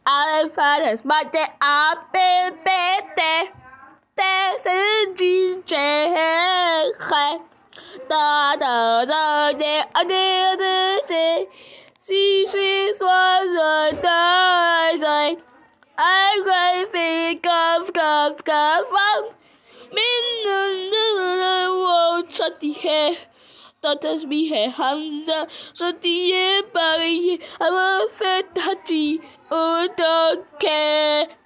Alphabet, but they are baby. T C G J K da da da da da da da C was the day I can think of min shut the hair touch me hair Hamza shut the body I'm a fat touchy or don't care